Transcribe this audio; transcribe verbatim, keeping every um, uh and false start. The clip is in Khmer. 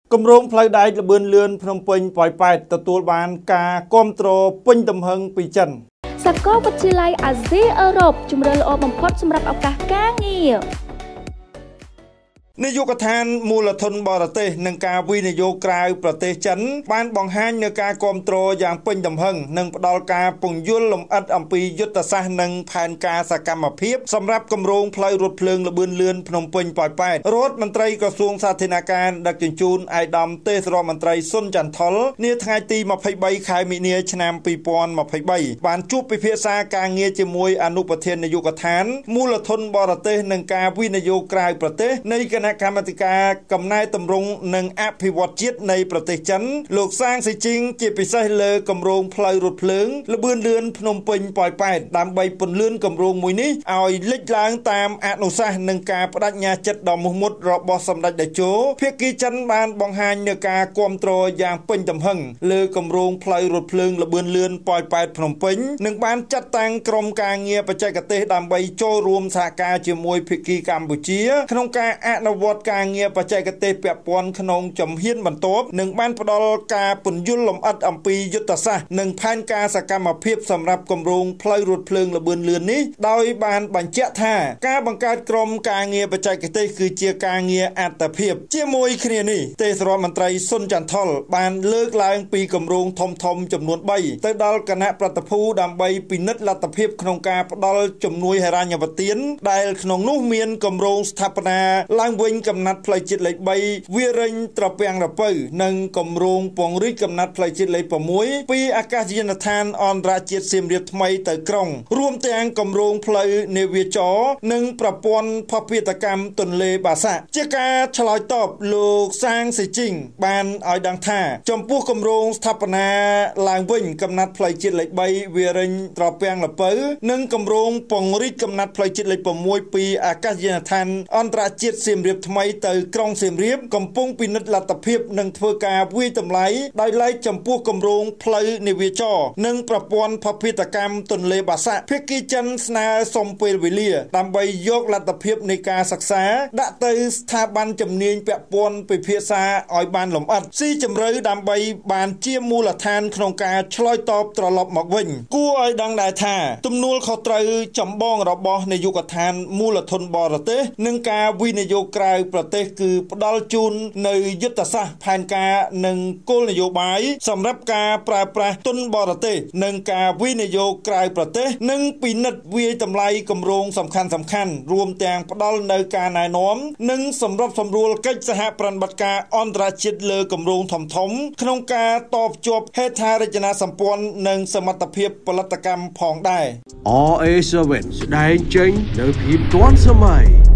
គម្រោងផ្លូវដែកល្បឿនលឿនភ្នំពេញប៉ោយប៉ែតទទួលបានការគាំទ្រពេញទំហឹងពីចិនសាកលវិទ្យាល័យអាស៊ីអឺរ៉ុបជំរឿនល្អបំផុតសម្រាប់ឱកាសការងារនាយកដ្ឋានមូលធនបរទេសនិងការវិនិយោគក្រៅប្រទេសចិនបានបង្ហាញនូវការគាំទ្រយ៉ាងពេញទំហឹងនិងផ្ដល់ការពង្យល់លម្អិតអំពីយុទ្ធសាស្ត្រនិងផែនការសកម្មភាពសម្រាប់គម្រោងផ្លូវរថភ្លើងល្បឿនលឿនភ្នំពេញប៉ោយប៉ែតរដ្ឋមន្ត្រីក្រសួងសាធារណការដឹកជញ្ជូនឯកឧត្តមទេសរដ្ឋមន្ត្រីសុនចន្ទថុលនាថ្ងៃទីម្ភៃបីខែមីនាឆ្នាំពីរពាន់ម្ភៃបីបានជួបពិភាក្សាការងារជាមួយអនុប្រធាននាយកដ្ឋានមូលធនបរទេសនិងការវិនិយោគក្រៅប្រទេសនៃគណៈកម្មាធិការកំណែតម្រង់និងអភិវឌ្ឍជាតិនៃប្រទេសចិនលោកសាងស៊ីជីងជាពិសេសលើគម្រោងផ្លូវរថភ្លើងល្បឿនលឿនភ្នំពេញប៉ោយប៉ែតដើម្បីពន្លឿនគម្រោងមួយនេះឲ្យលេចឡើងតាមអនុសាសន៍និងការបដិញ្ញាចិត្តដ៏មោះមុតរបស់សម្ដេចតេជោភាគីចិនបានបង្ហាញនូវការគាំទ្រយ៉ាងពេញទំហឹងលើគម្រោងផ្លូវរថភ្លើងល្បឿនលឿនប៉ោយប៉ែតភ្នំពេញនិងបានចាត់តាំងក្រុមការងារបច្ចេកទេសដើម្បីចូលរួមសហការជាមួយភាគីកម្ពុជាក្នុងការអនុវត្តការងារបច្ចេកទេសពាក់ព័ន្ធក្នុងជំហានបន្ទាប់និងបានផ្ដល់ការពន្យល់លម្អិតអំពីយុទ្ធសាស្ត្រនិងផែនការសកម្មភាពសម្រាប់គម្រោងផ្លូវរថភ្លើងល្បឿនលឿននេះដោយបានបញ្ជាក់ថាការបង្កើតក្រុមការងារបច្ចេកទេសគឺជាការងារអត្តភាពជាមួយគ្នានេះទេសរដ្ឋមន្ត្រីសុនចន្ទថុលបានលើកឡើងពីគម្រោងធំធំចំនួនបីទៅដល់គណៈប្រតិភូដើម្បីពិនិត្យលទ្ធភាពក្នុងការផ្ដល់ជំនួយហិរញ្ញប្បទានដែលក្នុងនោះមានគម្រោងស្ថាបនាឡើងវិញកំណត់ផ្លូវជាតិលេខបីវារិញត្រពាំងរពៅនិងគម្រោងពង្រីកកំណត់ផ្លូវជាតិលេខ៦ពីអាកាសយានដ្ឋានអន្តរជាតិសៀមរាបថ្មីទៅក្រុងរួមទាំងគម្រោងផ្លូវនាវាចរនិងប្រព័ន្ធភស្តុភារកម្មទន្លេបាសាក់ជាការឆ្លើយតបលោកសាងស៊ីជីងបានឲ្យដឹងថាចំពោះគម្រោងស្ថាបនាឡើងវិញកំណត់ផ្លូវជាតិលេខបីវារិញត្រពាំងរពៅនិងគម្រោងពង្រីកកំណត់ផ្លូវជាតិលេខ៦ពីអាកាសយានដ្ឋានអន្តរជាតិសៀមរាបថ្មីទៅក្រុងសៀមរាបកំពុងពិនិត្យលទ្ធភាពនិងធ្វើការវិយតម្លៃដោយឡែកចំពោះគម្រោងផ្លូវនាវាចរនិងប្រព័ន្ធភស្តុភារកម្មទន្លេបាសាក់ភាគីចិនស្នើសុំពេលវេលាដើម្បីយកលទ្ធភាពនៃការសិក្សាដាក់ទៅស្ថាប័នជំនាញពាក់ព័ន្ធពិភាក្សាឲ្យបានលម្អិតស៊ីជម្រៅដើម្បីបានជាមូលដ្ឋានក្នុងការឆ្លើយតបត្រឡប់មកវិញគួរឲ្យដឹងដែរថាទំនួលខុសត្រូវចម្បងរបស់នាយកដ្ឋានមូលធនបរទេសនិងការវិនិយោគក្រៅប្រទេសគឺផ្ដល់ជូននៅយុទ្ធសាស្ត្រផែនការនិងគោលនយោបាយសម្រាប់ការប្រើប្រាស់ទុនបរទេសនិងការវិនិយោគក្រៅប្រទេសនិងពិនិត្យវាយតម្លៃគម្រោងសំខាន់សំខាន់រួមទាំងផ្ដល់នៅការណែនាំនិងសម្របសម្រួលកិច្ចសហប្រតិបត្តិការអន្តរជាតិលើគម្រោងធំធំក្នុងការតបជាប់ហេដ្ឋារចនាសម្ព័ន្ធនិងសមត្ថភាពផលិតកម្មផងដែរអារ เอ เซเว่น ស្ដែងចេញនៅភាពទាន់សម័យ